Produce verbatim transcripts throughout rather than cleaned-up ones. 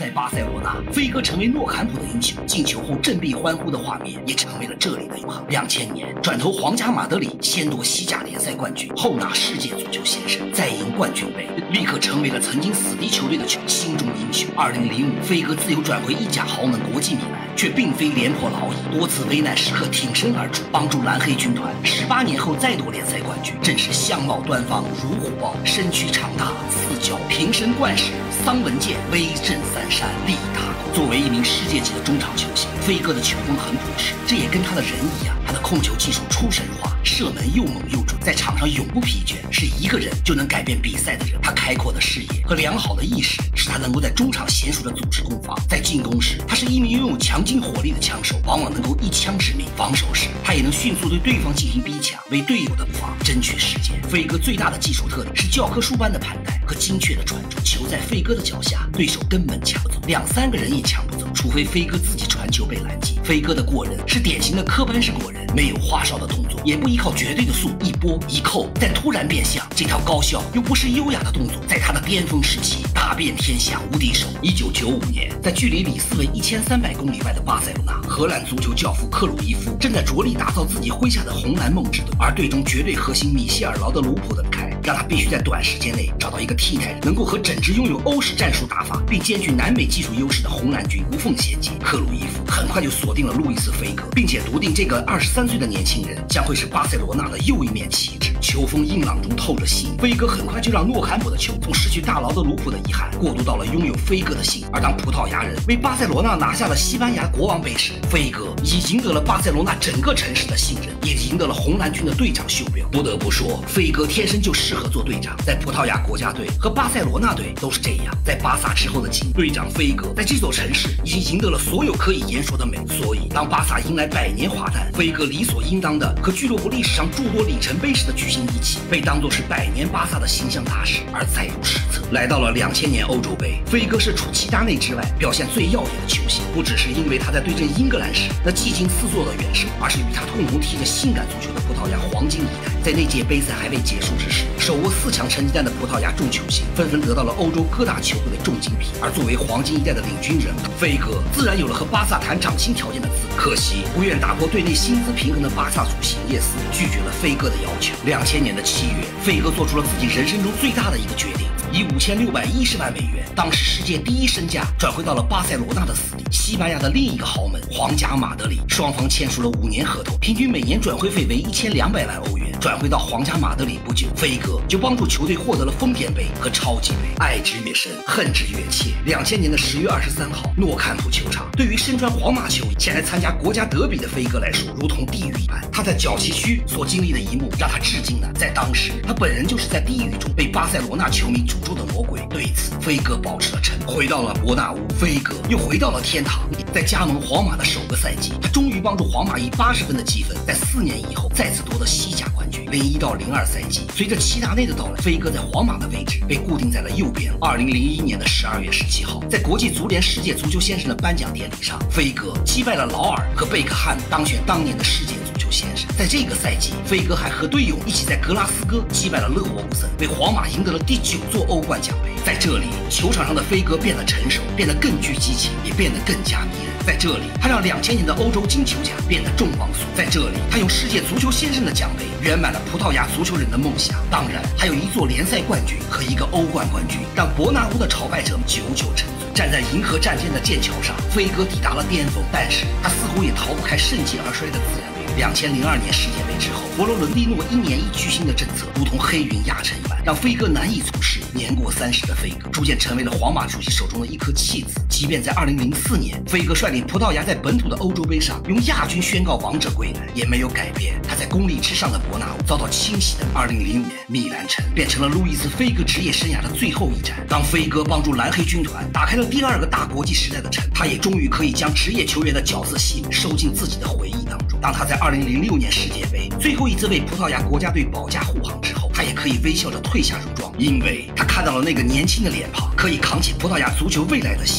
在巴塞罗那，飞哥成为诺坎普的英雄，进球后振臂欢呼的画面也成为了这里的永恒。两千年转投皇家马德里，先夺西甲联赛冠军，后拿世界足球先生，再赢冠军杯，立刻成为了曾经死敌球队的球心中的英雄。二零零五，飞哥自由转回意甲豪门国际米兰，却并非廉颇老矣，多次危难时刻挺身而出，帮助蓝黑军团十八年后再夺联赛冠军，正是相貌端方如虎豹，身躯长大四角，平身冠世桑文健，威震三山立大功。作为一名世界级的中场球星，飞哥的球风很朴实，这也跟他的人一样，他的控球技术出神化，射门又猛又准，在场上永不疲倦，是一个人就能改变比赛的人。他开阔的视野和良好的意识，使他能够在中场娴熟地组织攻防。在进攻时，他是一名拥有强劲火力的枪手，往往能够一枪致命；防守时，他也能迅速对对方进行逼抢，为队友的步伐争取时间。飞哥最大的技术特点是教科书般的盘带和精确的传中，球在飞哥的脚下，对手根本抢不走，两三个人也抢不走，除非飞哥自己传球被拦截。飞哥的过人是典型的科班式过人，没有花哨的动作，也不依靠绝对的速度，一拨一扣再突然变向，这条高效又不是优雅的动作，在他的巅峰时期大遍天下无敌手。一九九五年，在距离里斯为一千三百公里外的巴塞罗那，荷兰足球教父克鲁伊夫正在着力打造自己麾下的红蓝梦之队，而队中绝对核心米歇尔劳德鲁普的离开，让他必须在短时间内找到一个替代人，能够和整支拥有欧式战术打法并兼具南美技术优势的红蓝军无缝衔接。克鲁伊夫很快就锁定了路易斯·菲格，并且笃定这个二十三岁的年轻人将会是巴塞罗那的又一面旗帜。球风硬朗中透着细腻，菲格很快就让诺坎普的球从失去大劳德鲁普的遗憾，过渡到了拥有菲格的心。而当葡萄牙人为巴塞罗那拿下了西班牙国王杯时，菲格已赢得了巴塞罗那整个城市的信任，也赢得了红蓝军的队长袖标。不得不说，菲格天生就适合做队长，在葡萄牙国家队和巴塞罗那队都是这样。在巴萨之后的几年，队长菲格在这座城市已经赢得了所有可以言说的美，所以当巴萨迎来百年华诞，菲格理所应当的和俱乐部历史上诸多里程碑式的举行一起，被当作是百年巴萨的形象大使而载入史册。来到了两千年欧洲杯，菲格是除齐达内之外表现最耀眼的球星，不只是因为他在对阵英格兰时那技惊四座的远射，而是与他共同踢着性感足球的葡萄牙黄金一代。在那届杯赛还未结束之时，手握四强成绩单的葡萄牙众球星纷纷得到了欧洲各大球队的重金批，而作为黄金一代的领军人物，菲格自然有了和巴萨谈涨薪条件的资格。可惜不愿打破队内薪资平衡的巴萨主席叶斯拒绝了菲格的要求。两千年的七月，菲格做出了自己人生中最大的一个决定，以五千六百一十万美元，当时世界第一身价，转回到了巴塞罗那的死敌西班牙的另一个豪门皇家马德里。双方签署了五年合同，平均每年转会费为一千两百万欧元。转回到皇家马德里不久，菲格就帮助球队获得了丰田杯和超级杯。爱之越深，恨之越切。两千年的十月二十三号，诺坎普球场对于身穿皇马球衣前来参加国家德比的菲格来说，如同地狱一般。他在角旗区所经历的一幕让他至今呢，在当时他本人就是在地狱中被巴塞罗那球迷诅咒的魔鬼。对此，菲格保持了沉默。回到了伯纳乌，菲格又回到了天堂。在加盟皇马的首个赛季，他终于帮助皇马以八十分的积分，在四年以后再次夺得西甲冠军。零一到零二赛季，随着齐达内的到来，菲格在皇马的位置被固定在了右边。二零零一年的十二月十七号，在国际足联世界足球先生的颁奖典礼上，菲格击败了劳尔和贝克汉姆，当选当年的世界足球先生。在这个赛季，菲格还和队友一起在格拉斯哥击败了勒沃库森，为皇马赢得了第九座欧冠奖杯。在这里，球场上的菲格变得成熟，变得更具激情，也变得更加迷人。在这里，他让两千年的欧洲金球奖变得众望所归。在这里，他用世界足球先生的奖杯圆满了葡萄牙足球人的梦想。当然，还有一座联赛冠军和一个欧冠冠军，让伯纳乌的朝拜者久久沉醉。站在银河战舰的剑桥上，菲格抵达了巅峰，但是他似乎也逃不开盛极而衰的自然规律。两千零二年世界杯之后，佛罗伦蒂诺一年一巨星的政策如同黑云压城一般，让菲格难以从事。年过三十的菲格逐渐成为了皇马主席手中的一颗弃子。即便在二零零四年，菲格率领葡萄牙在本土的欧洲杯上用亚军宣告王者归来，也没有改变他在功力之上的伯纳乌遭到清洗的二零零五年米兰城变成了路易斯·菲格职业生涯的最后一站。当菲格帮助蓝黑军团打开了第二个大国际时代的城，他也终于可以将职业球员的角色戏收进自己的回忆当中。当他在二零零六年世界杯最后一次为葡萄牙国家队保驾护航之后，他也可以微笑着退下戎装，因为他看到了那个年轻的脸庞可以扛起葡萄牙足球未来的希望。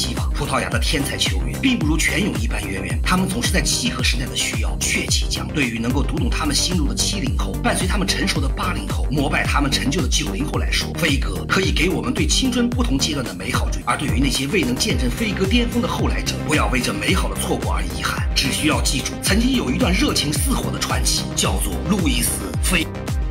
葡萄牙的天才球员并不如全勇一般渊源，他们总是在契合时代的需要，血气将。对于能够读懂他们心路的七零后，伴随他们成熟的八零后，膜拜他们成就的九零后来说，飞哥可以给我们对青春不同阶段的美好追忆。而对于那些未能见证飞哥巅峰的后来者，不要为这美好的错过而遗憾，只需要记住，曾经有一段热情似火的传奇，叫做路易斯·飞。